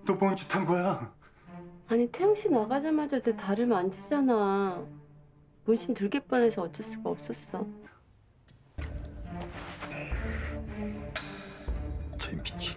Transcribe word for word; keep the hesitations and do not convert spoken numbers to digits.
또 뭔 짓 한 거야? 아니 태영 씨 나가자마자 내 다리를 만지잖아. 문신 들길 뻔해서 어쩔 수가 없었어. 저 미친.